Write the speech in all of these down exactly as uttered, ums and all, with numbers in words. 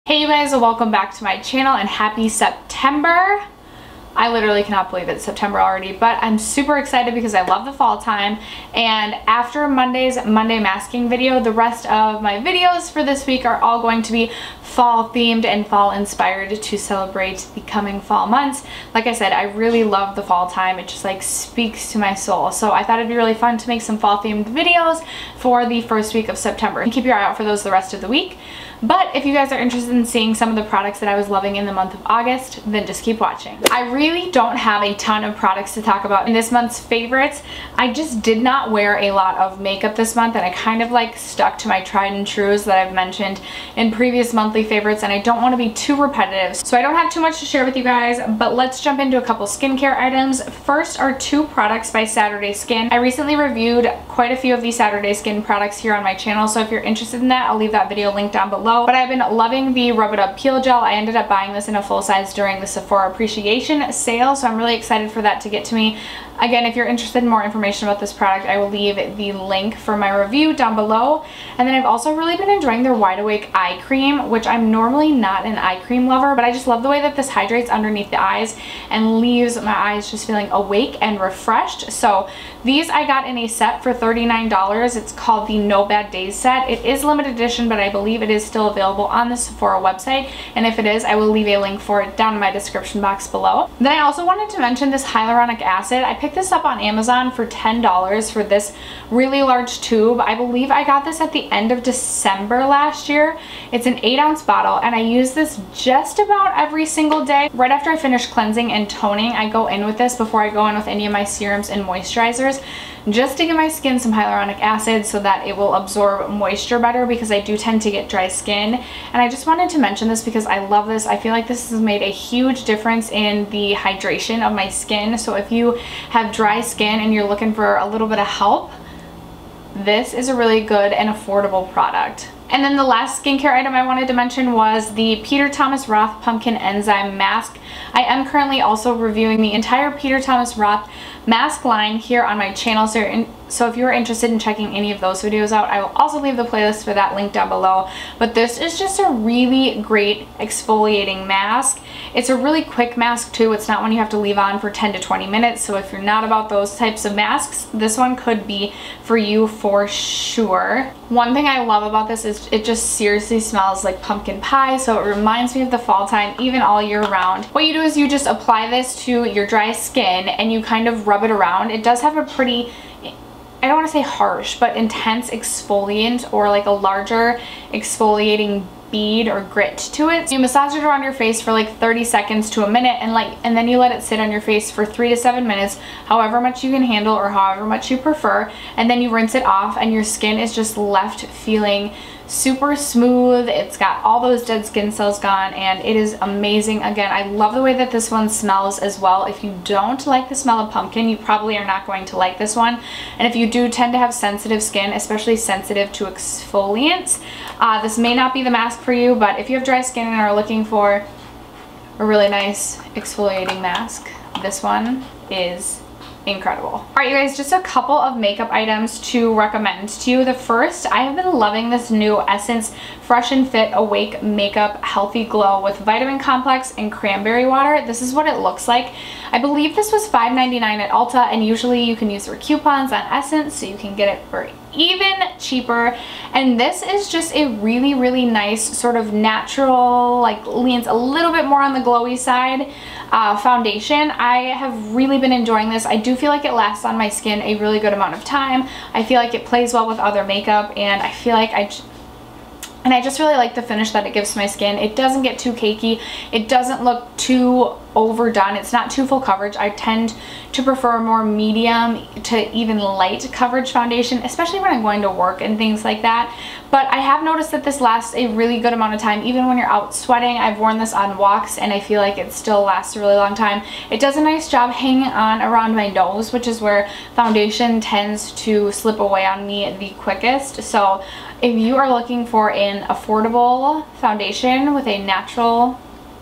Hey you guys, welcome back to my channel and happy September. I literally cannot believe it's September already, but I'm super excited because I love the fall time. And after Monday's Monday masking video, the rest of my videos for this week are all going to be fall themed and fall inspired to celebrate the coming fall months. Like I said, I really love the fall time. It just like speaks to my soul. So I thought it'd be really fun to make some fall themed videos for the first week of September. And keep your eye out for those the rest of the week. But if you guys are interested in seeing some of the products that I was loving in the month of August, then just keep watching. I really don't have a ton of products to talk about in this month's favorites. I just did not wear a lot of makeup this month, and I kind of like stuck to my tried and trues that I've mentioned in previous monthly favorites, and I don't want to be too repetitive. So I don't have too much to share with you guys, but let's jump into a couple skincare items. First are two products by Saturday Skin. I recently reviewed quite a few of these Saturday Skin products here on my channel, so if you're interested in that, I'll leave that video linked down below. But I've been loving the Rub It Up Peel Gel. I ended up buying this in a full size during the Sephora Appreciation Sale, so I'm really excited for that to get to me. Again, if you're interested in more information about this product, I will leave the link for my review down below. And then I've also really been enjoying their Wide Awake Eye Cream, which I'm normally not an eye cream lover, but I just love the way that this hydrates underneath the eyes and leaves my eyes just feeling awake and refreshed. So these I got in a set for thirty-nine dollars. It's called the No Bad Days set. It is limited edition, but I believe it is still available on the Sephora website. And if it is, I will leave a link for it down in my description box below. Then I also wanted to mention this hyaluronic acid. I picked this up on Amazon for ten dollars for this really large tube. I believe I got this at the end of December last year. It's an eight ounce bottle, and I use this just about every single day. Right after I finish cleansing and toning, I go in with this before I go in with any of my serums and moisturizers, just to give my skin some hyaluronic acid so that it will absorb moisture better, because I do tend to get dry skin. And I just wanted to mention this because I love this. I feel like this has made a huge difference in the hydration of my skin. So if you have dry skin and you're looking for a little bit of help, this is a really good and affordable product. And then the last skincare item I wanted to mention was the Peter Thomas Roth Pumpkin Enzyme Mask. I am currently also reviewing the entire Peter Thomas Roth mask line here on my channel, so, in, so if you're interested in checking any of those videos out, I will also leave the playlist for that link down below. But this is just a really great exfoliating mask. It's a really quick mask too. It's not one you have to leave on for ten to twenty minutes, so if you're not about those types of masks, this one could be for you for sure. One thing I love about this is it just seriously smells like pumpkin pie, so it reminds me of the fall time even all year round. What you do is you just apply this to your dry skin and you kind of rub it around. It does have a pretty, I don't want to say harsh, but intense exfoliant, or like a larger exfoliating bead or grit to it. So you massage it around your face for like thirty seconds to a minute, and like and then you let it sit on your face for three to seven minutes, however much you can handle or however much you prefer, and then you rinse it off and your skin is just left feeling super smooth. It's got all those dead skin cells gone, and it is amazing. Again, I love the way that this one smells as well. If you don't like the smell of pumpkin, you probably are not going to like this one. And if you do tend to have sensitive skin, especially sensitive to exfoliants, uh, this may not be the mask for you. But if you have dry skin and are looking for a really nice exfoliating mask, this one is incredible. All right, you guys, just a couple of makeup items to recommend to you. The first, I have been loving this new Essence Fresh and Fit Awake Makeup Healthy Glow with Vitamin Complex and Cranberry Water. This is what it looks like. I believe this was five ninety-nine at Ulta, and usually you can use their coupons on Essence, so you can get it for even cheaper. And this is just a really, really nice sort of natural, like leans a little bit more on the glowy side uh, foundation. I have really been enjoying this. I do feel like it lasts on my skin a really good amount of time. I feel like it plays well with other makeup, and I feel like I and I just really like the finish that it gives to my skin. It doesn't get too cakey. It doesn't look too overdone. It's not too full coverage. I tend to prefer more medium to even light coverage foundation, especially when I'm going to work and things like that. But I have noticed that this lasts a really good amount of time, even when you're out sweating. I've worn this on walks and I feel like it still lasts a really long time. It does a nice job hanging on around my nose, which is where foundation tends to slip away on me the quickest. So if you are looking for an affordable foundation with a natural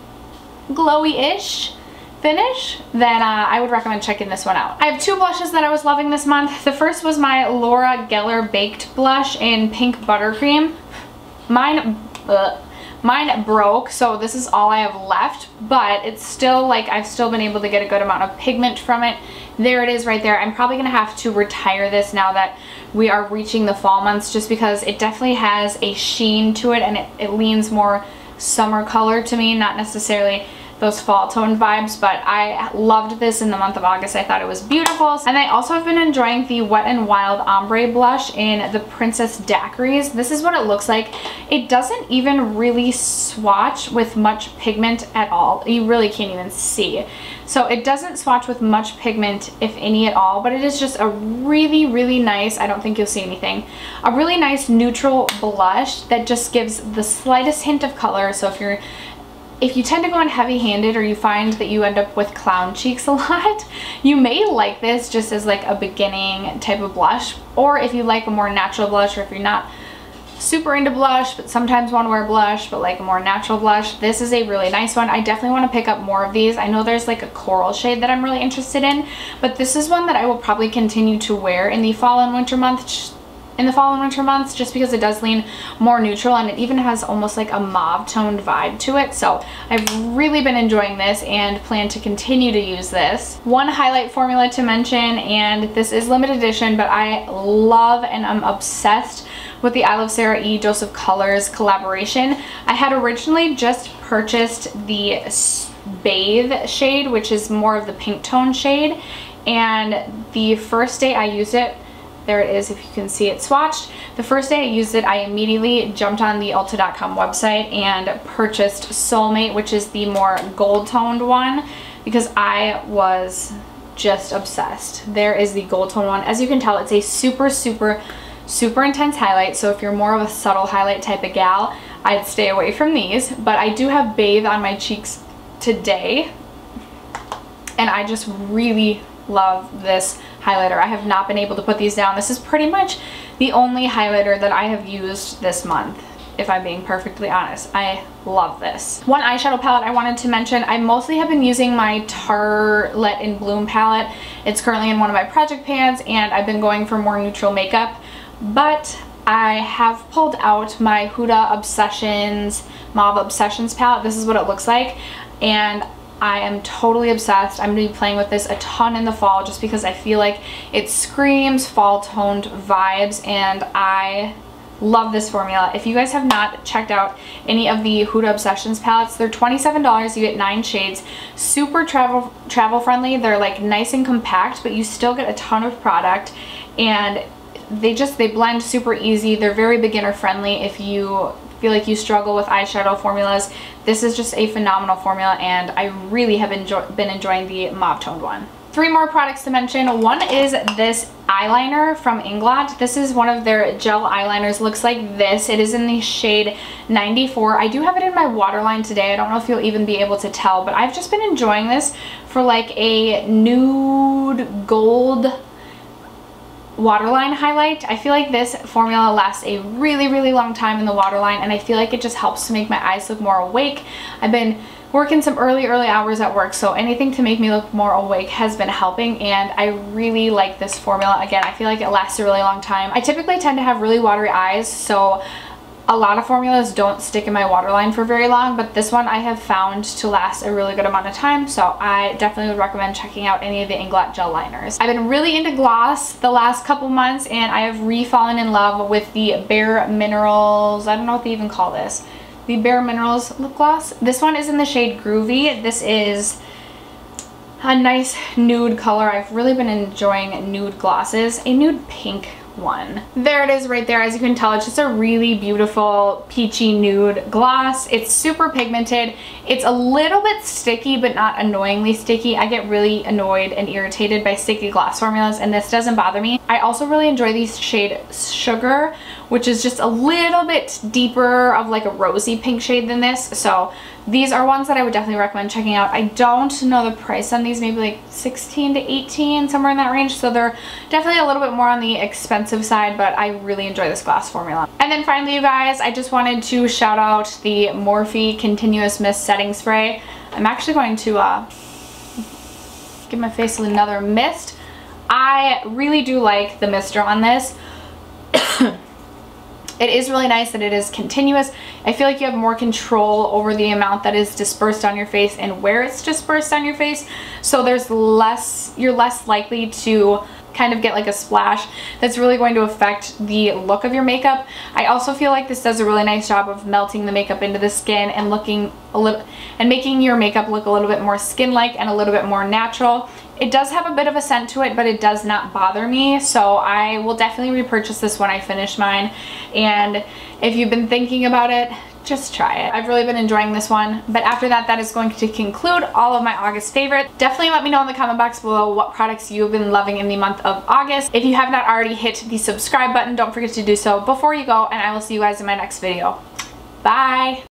glowy-ish finish, then uh, I would recommend checking this one out. I have two blushes that I was loving this month. The first was my Laura Geller Baked Blush in Pink Buttercream. Mine, uh, Mine broke, so this is all I have left, but it's still like I've still been able to get a good amount of pigment from it. There it is right there. I'm probably gonna have to retire this now that we are reaching the fall months, just because it definitely has a sheen to it and it, it leans more summer color to me, not necessarily those fall toned vibes, but I loved this in the month of August. I thought it was beautiful. And I also have been enjoying the Wet n Wild Ombre blush in the Princess Daiquiris. This is what it looks like. It doesn't even really swatch with much pigment at all. You really can't even see. So it doesn't swatch with much pigment, if any at all, but it is just a really, really nice, I don't think you'll see anything, a really nice neutral blush that just gives the slightest hint of color. So if you're If you tend to go in heavy-handed, or you find that you end up with clown cheeks a lot, you may like this just as like a beginning type of blush. Or if you like a more natural blush, or if you're not super into blush but sometimes want to wear blush but like a more natural blush, this is a really nice one. I definitely want to pick up more of these. I know there's like a coral shade that I'm really interested in, but this is one that I will probably continue to wear in the fall and winter months in the fall and winter months, just because it does lean more neutral, and it even has almost like a mauve toned vibe to it. So I've really been enjoying this and plan to continue to use this. One highlight formula to mention, and this is limited edition, but I love and I'm obsessed with the I Love Sarah E Dose of Colors collaboration. I had originally just purchased the Bathe shade, which is more of the pink tone shade, and the first day I used it, there it is, if you can see it swatched. The first day I used it, I immediately jumped on the Ulta dot com website and purchased Soulmate, which is the more gold toned one, because I was just obsessed. There is the gold tone one. As you can tell, it's a super, super, super intense highlight. So if you're more of a subtle highlight type of gal, I'd stay away from these. But I do have Bathe on my cheeks today, and I just really love this highlighter. I have not been able to put these down. This is pretty much the only highlighter that I have used this month, if I'm being perfectly honest. I love this. One eyeshadow palette I wanted to mention, I mostly have been using my Tarte Let in Bloom palette. It's currently in one of my project pans, and I've been going for more neutral makeup, but I have pulled out my Huda Obsessions Mauve Obsessions palette. This is what it looks like, and I am totally obsessed. I'm going to be playing with this a ton in the fall, just because I feel like it screams fall toned vibes, and I love this formula. If you guys have not checked out any of the Huda Obsessions palettes, they're twenty-seven dollars. You get nine shades. Super travel travel friendly. They're like nice and compact, but you still get a ton of product, and they just they blend super easy. They're very beginner friendly. If you feel like you struggle with eyeshadow formulas, this is just a phenomenal formula, and I really have enjoy been enjoying the mauve toned one. Three more products to mention. One is this eyeliner from Inglot. This is one of their gel eyeliners. Looks like this. It is in the shade ninety-four. I do have it in my waterline today. I don't know if you'll even be able to tell, but I've just been enjoying this for like a nude gold waterline highlight. I feel like this formula lasts a really, really long time in the waterline, and I feel like it just helps to make my eyes look more awake. I've been working some early, early hours at work, so anything to make me look more awake has been helping, and I really like this formula. Again, I feel like it lasts a really long time. I typically tend to have really watery eyes, so a lot of formulas don't stick in my waterline for very long, but this one I have found to last a really good amount of time, so I definitely would recommend checking out any of the Inglot gel liners. I've been really into gloss the last couple months, and I have re-fallen in love with the Bare Minerals, I don't know what they even call this, the Bare Minerals lip gloss. This one is in the shade Groovy. This is a nice nude color. I've really been enjoying nude glosses. A nude pink one. There it is right there. As you can tell, it's just a really beautiful peachy nude gloss. It's super pigmented. It's a little bit sticky, but not annoyingly sticky. I get really annoyed and irritated by sticky gloss formulas, and this doesn't bother me. I also really enjoy the shade Sugar, which is just a little bit deeper of like a rosy pink shade than this. So these are ones that I would definitely recommend checking out. I don't know the price on these, maybe like sixteen to eighteen, somewhere in that range. So they're definitely a little bit more on the expensive side, but I really enjoy this gloss formula. And then finally, you guys, I just wanted to shout out the Morphe Continuous Mist Setting Spray. I'm actually going to uh, give my face another mist. I really do like the mister on this. It is really nice that it is continuous. I feel like you have more control over the amount that is dispersed on your face and where it's dispersed on your face. So there's less, you're less likely to kind of get like a splash that's really going to affect the look of your makeup. I also feel like this does a really nice job of melting the makeup into the skin and looking a little and making your makeup look a little bit more skin-like and a little bit more natural. It does have a bit of a scent to it, but it does not bother me, so I will definitely repurchase this when I finish mine. And if you've been thinking about it, just try it. I've really been enjoying this one. But after that, that is going to conclude all of my August favorites. Definitely let me know in the comment box below what products you've been loving in the month of August. If you have not already hit the subscribe button, don't forget to do so before you go, and I will see you guys in my next video. Bye!